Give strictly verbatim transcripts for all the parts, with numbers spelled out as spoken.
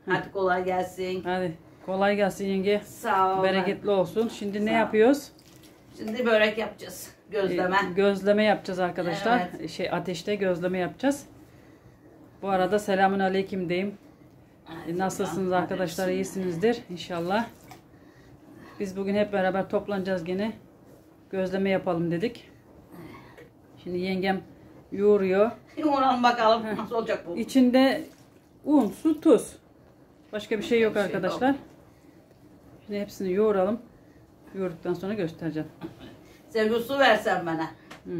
Hadi kolay gelsin. Hadi kolay gelsin yenge. Sağ ol. Bereketli olsun. Şimdi Sağ ne ol. yapıyoruz? Şimdi börek yapacağız. Gözleme. Ee, gözleme yapacağız arkadaşlar. Evet. Şey ateşte gözleme yapacağız. Bu arada selamun aleyküm diyeyim. Ee, Nasılsınız arkadaşlar? İyisinizdir inşallah. Biz bugün hep beraber toplanacağız gene. Gözleme yapalım dedik. Şimdi yengem yoğuruyor. Yoğuralım bakalım nasıl olacak bu. İçinde un, su, tuz. Başka bir şey yok Bir şey arkadaşlar. yok. Şimdi hepsini yoğuralım. Yoğurduktan sonra göstereceğim. Sevgi su versen bana. Hı.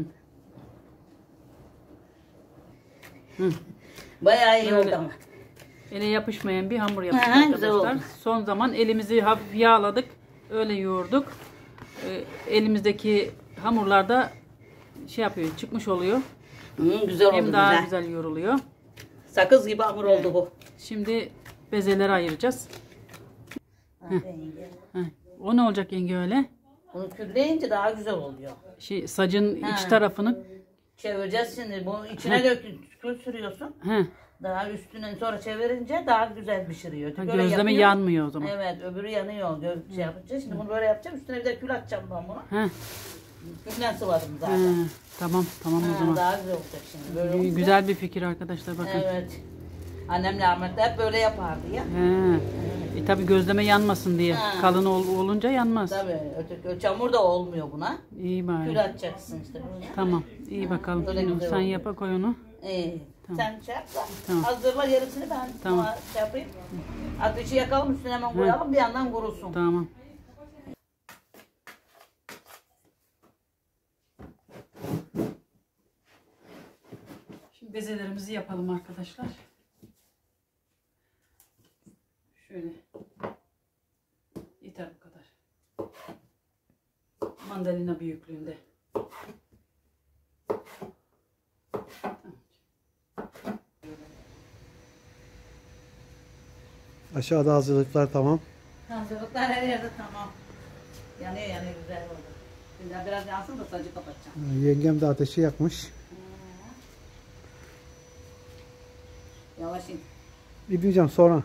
Hı. Bayağı iyi Böyle. oldu ama. Ele yapışmayan bir hamur yaptık Ha, güzel arkadaşlar. oldu. Son zaman elimizi hafif yağladık. Öyle yoğurduk. Ee, elimizdeki hamurlarda şey yapıyor, çıkmış oluyor. Hı, güzel oldu Hem daha güzel. güzel yoğruluyor. Sakız gibi hamur oldu bu. Şimdi bezeleri ayıracağız. Heh. O ne olacak yenge öyle? Bunu külleyince daha güzel oluyor. Şey, sacın Ha. iç tarafını. Çevireceğiz şimdi. Bunu içine dök, kül sürüyorsun. He. Daha üstüne sonra çevirince daha güzel pişiriyor. Ha, Böyle gözleme yapıyor. yanmıyor o zaman. Evet, öbürü yanıyor. Göz şey yapınca. Şimdi bunu böyle yapacağım. Üstüne bir de kül atacağım ben bunu. He. Külden sıvadım He. zaten. Tamam tamam o Ha, zaman. daha güzel olacak şimdi. Böyle olunca- Güzel bir fikir arkadaşlar bakın. Evet. Annem rahmetli hep böyle yapardı ya. He. E, tabii gözleme yanmasın diye. Ha. Kalın ol, olunca yanmaz. Tabii. Öteki çamur da olmuyor buna. İyi bari. Kül atacaksın işte böyle. Tamam. İyi bakalım. Öyle Şimdi güzel sen oluyor. yapa koy onu. İyi. Tamam. Sen şey yap da Tamam. hazırla yarısını ben Tamam. sana şey yapayım. Ateşi yakalım üstüne hemen koyalım bir yandan kurusun. Tamam. Şimdi bezelerimizi yapalım arkadaşlar. Şöyle. Yeter bu kadar. Mandalina büyüklüğünde. Aşağıda hazırlıklar tamam. Hazırlıklar her yerde tamam. Yanıyor yanıyor güzel oldu. Şimdi biraz yansın da sacı kapatacağım. Yengem de ateşi yakmış. Yavaş in. Gideceğim sonra.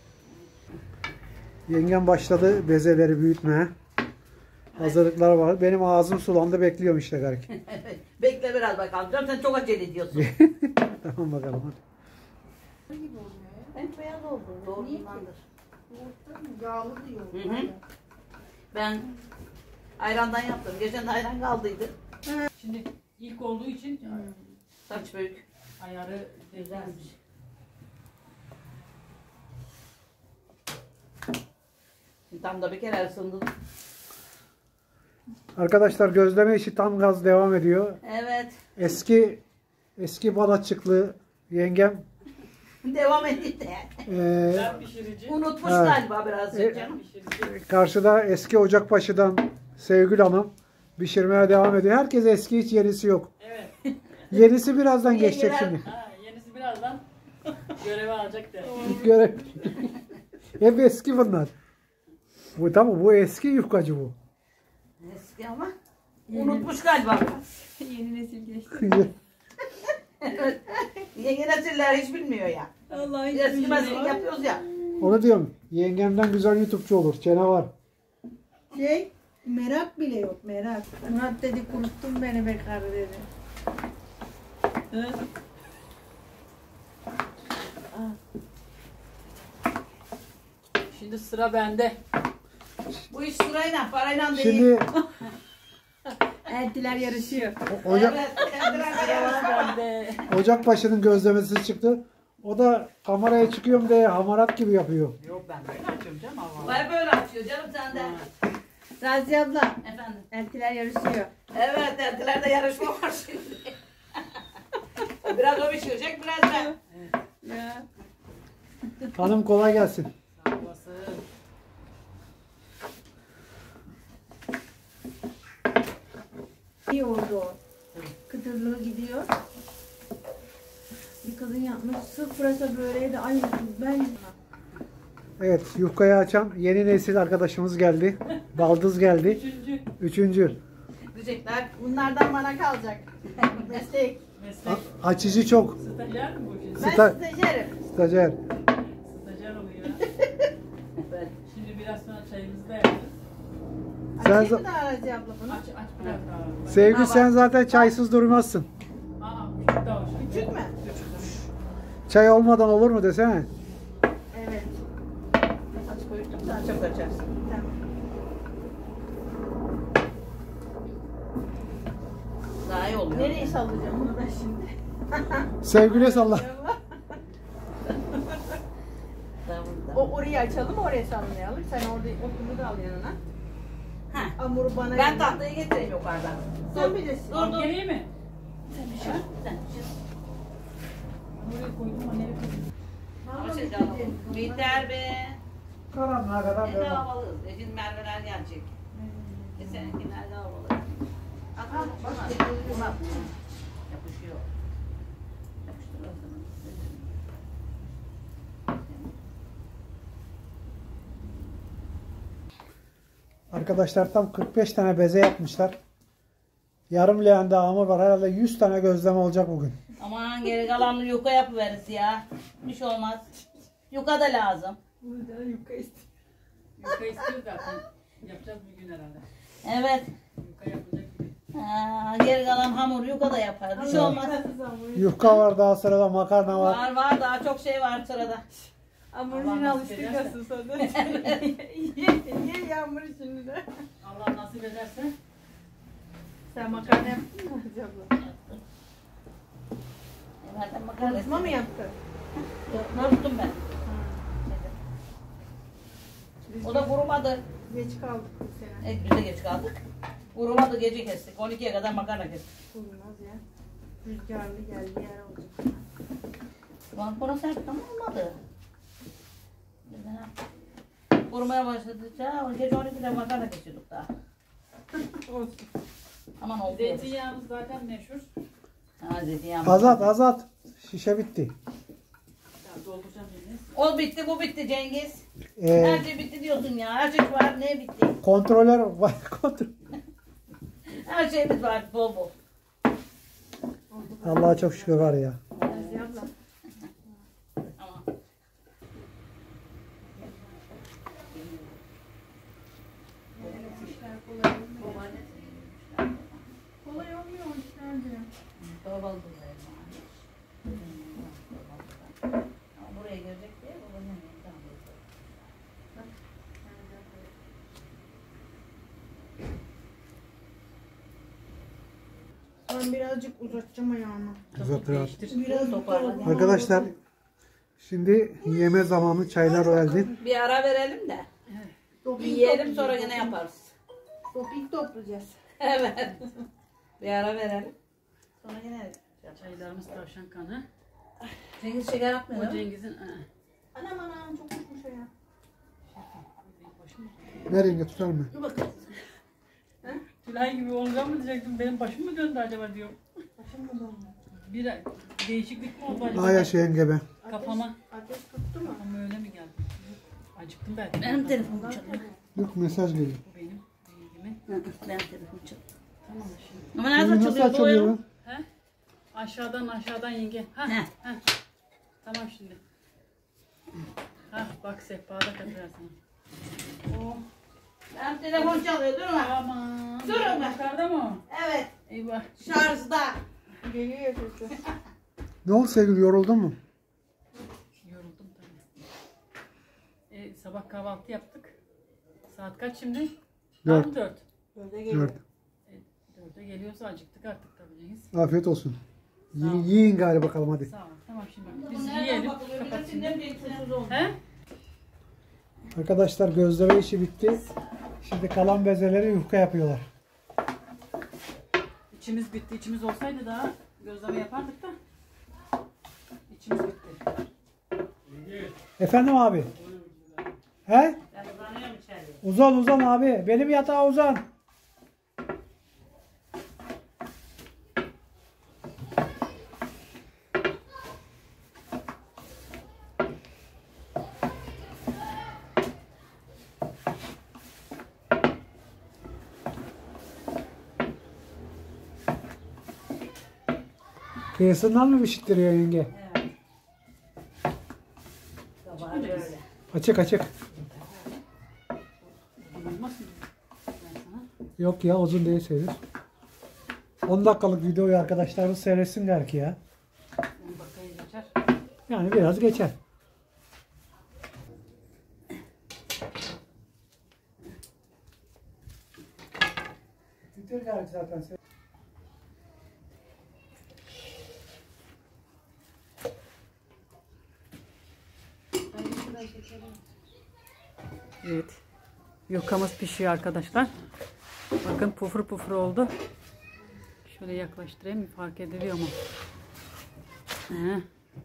Yengem başladı bezeleri büyütmeye. Hazırlıklar var. Benim ağzım sulandı, bekliyorum işte garip. Bekle biraz bakalım. Canım sen çok acele ediyorsun. Tamam bakalım hadi. Ben beyaz oldu. Doğrudandır. Yağlı diyor. Hı hı. Ben ayrandan yaptım. Geçen de ayran kaldıydı. Şimdi ilk olduğu için Saç büyük. ayarı Güzelmiş. Şimdi tam da bir kere ısındı. Arkadaşlar gözleme işi tam gaz devam ediyor. Evet. Eski eski balatçıklı yengem Devam etti de. eee, pişirici. Unutmuş Evet. galiba birazcık E- canım. karşıda eski Ocakbaşı'dan Sevgül Hanım pişirmeye devam ediyor. Herkes eski, hiç yenisi yok. Evet. Yenisi birazdan Yeniler- geçecek şimdi. Ha, yenisi birazdan göreve alacak da. Göre. Hep eski bunlar. Bu tamam, bu eski yufkacı bu. Eski ama unutmuş galiba. Yeni nesil geçti. Evet. Yeni nesiller hiç bilmiyor ya. Vallahi Biz eski meslek yapıyoruz ya. Onu diyorum. Yengemden güzel YouTube'cu olur. Çene var. Şey, merak bile yok, merak. Murat dedi, kuruttun beni be karı dedi. Şimdi sıra bende. Bu iş sırayla, parayla değil. Şimdi Eltiler yarışıyor. o- Ocak, Evet, kendilerine yarışma var. Bende. Ocakbaşı'nın gözlemesi çıktı. O da kameraya çıkıyorum diye hamarat gibi yapıyor. Yok ben böyle açıyorum canım Allah. Vay böyle açıyor canım sen de. Razi abla, Efendim. eltiler yarışıyor. Evet, kendilerinde yarışma var şimdi. Biraz o pişirecek, biraz ben. Ya. Hanım kolay gelsin. Sağ olasın. İyi oldu o. Kıtırlığı gidiyor. Bir kadın yapmış, sırf pırasa böreği de aynı. Ben Evet, yufkayı açan yeni nesil arkadaşımız geldi. Baldız geldi. Üçüncü Üçüncü. Diyecekler, bunlardan bana kalacak. Meslek. meslek. A- açıcı çok. Stajyer mi bu şimdi? Ben Sta- stajyerim. Stajyer. Stajyer oluyor. Şimdi biraz sonra çayımızı da yaparız. Sen Açayım za- mı da Arazi abla bunu? Aç aç biraz daha. Sevgili sen zaten çaysız durmazsın. Aa küçük daha hoş. Küçük mü? Çay olmadan olur mu desene. Evet. Aç koydum daha çok açarsın. Tamam. Daha iyi oluyor. Nereye sallayacağım bunu ben şimdi? Sevgili salla. Tamam, O tamam. orayı açalım, oraya sallayalım. Sen orada okulu da al yanına. Ha. Hamuru bana Ben gönder. tahtayı getireyim yukarıdan. Sen bilirsin. Dur dur. Geleyim mi? Sen bir şey. Sen bir şey. Buraya koydum ama nereye koydum? Ama şey canım. Biter be. Karanlığa kadar Ne devam. havalı. E şimdi Merve'ler gelecek. E seninkiler de havalı. At bak bak. Buna yapışıyor. Yapıştır o zaman. Arkadaşlar tam kırk beş tane beze yapmışlar. Yarım leğende hamur var. Herhalde yüz tane gözleme olacak bugün. Aman geri kalanını yuka yapıveririz ya. Bir şey olmaz. Yuka da lazım. Burada yuka istiyor. Yuka istiyor zaten. Yapacağız bir gün herhalde. Evet. Yuka yapacak bir gün. Ha, geri kalan hamur yuka da yaparız. Bir şey olmaz. Yufka var, daha sırada makarna var. Var var daha çok şey var sırada. Hamurun Allah nasip alıştırsın sonra. Ye ye yağmur şimdi de. Allah nasip ederse. Sen makarna yaptın mı Arazi abla? Zaten makarna. Kurutma mı yaptın? Kuruttum ben. O da kurumadı. Geç kaldık bu sene. Evet, biz de geç kaldık. Kurumadı gece kestik. on ikiye kadar makarna kestik. Kurumaz ya. Rüzgarlı geldi yer olacak. Ulan burası hep tam olmadı. Biz de ne yaptık? Kurumaya başladıkça gece on ikide makarna kesiyorduk daha. Olsun. Aman oldu. Zeytinyağımız zaten meşhur. Ha zeytinyağı. Azat azat. Şişe bitti. Ya dolduracağım Cengiz. O bitti bu bitti Cengiz. Ee, Her şey bitti diyorsun ya. Her şey var ne bitti? kontrolör var. Kontrol. Her şeyimiz var bol bol. Allah'a çok şükür var ya. Arazi abla. Ama İşler kolay olmuyor. Kolay olmuyor o işler diyor. Torbalı ama buraya gelecek diye babanın yanına Ben birazcık uzatacağım ayağımı. Uzat rahat. Biraz toparla. Arkadaşlar şimdi yeme zamanı, çaylar geldi. Bir ara verelim de. Bir yiyelim sonra yine yaparız. Topik toplayacağız. Evet. Bir ara verelim. Sonra yine Çaylarımız tavşan kanı. Cengiz şeker O atmıyor. mu? Cengiz'in... Aa, Anam anam çok uçmuş o ya. başım mı? Ver yenge, tutar mı? Dur bakalım. Tülay gibi olacağım mı diyecektim. Benim başım mı döndü acaba diyorum. Başım mı dönüyor? Bir değişiklik mi oldu acaba? Ay yaşa yenge be. Kafama. Ateş tuttu mu? Kafama öyle mi geldi? Acıktım belki. Benim telefonum çalıyor. Yok, mesaj geliyor. Bu benim. Benim. Benim telefonum çalıyor. Tamam şimdi. Ama Şimdi nerede nasıl çalıyor? açılıyor Doğru. bu? He? Aşağıdan aşağıdan yenge. Ha? Heh. Ha. Tamam şimdi. Ha bak sehpada katılırsın. Oh. Benim telefon çalıyor durma. Aman. Durun be. Yukarıda mı? Evet. Eyvah. Şarjda. Geliyor ya sesi. Ne oldu sevgili, yoruldun mu? Yoruldum tabii. E, sabah kahvaltı yaptık. Saat kaç şimdi? Dört. Tam dört. Böyle geliyor. Dört. E, dörde geliyorsa acıktık artık tabii Cengiz. Afiyet olsun. Sağ ol. Yiyin, yiyin gari bakalım hadi. Sağ ol. Tamam şimdi Bu biz nereden yiyelim. bakılıyor? Kapat Bilirsin değil şimdi. mi? Bilirsin oldu. He? Arkadaşlar gözleme işi bitti. Şimdi kalan bezeleri yufka yapıyorlar. İçimiz bitti. İçimiz olsaydı daha gözleme yapardık da. İçimiz bitti. Efendim abi? He? Ben uzanıyorum içeride. Uzan uzan abi. Benim yatağa uzan. Kıyısından mı pişirttiriyor yenge? Evet. Sabah böyle. Açık açık. olmaz mı? Ben sana. Yok ya uzun değil seyir. on dakikalık videoyu arkadaşlarımız seyretsinler ki ya. on dakikayı geçer. Yani biraz geçer. Bitir galiba zaten. Evet. Yufkamız pişiyor arkadaşlar. Bakın pufur pufur oldu. Şöyle yaklaştırayım, fark ediliyor mu? He.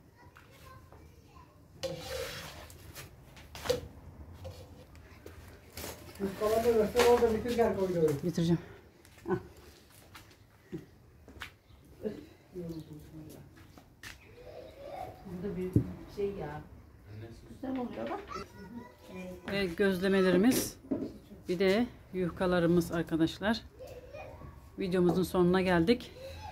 Yufkaları da göster orada bitir gel koyuyorum. Bitireceğim. Ah. Bunda bir şey ya. Güzel oluyor bak. Ve gözlemelerimiz, bir de yufkalarımız arkadaşlar. Videomuzun sonuna geldik.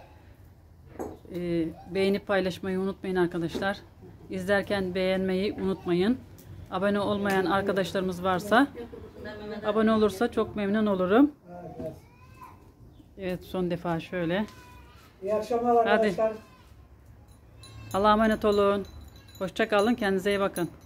Ee, beğenip paylaşmayı unutmayın arkadaşlar. İzlerken beğenmeyi unutmayın. Abone olmayan arkadaşlarımız varsa abone olursa çok memnun olurum. Evet, son defa şöyle. İyi akşamlar arkadaşlar. Allah'a emanet olun. Hoşça kalın. Kendinize iyi bakın.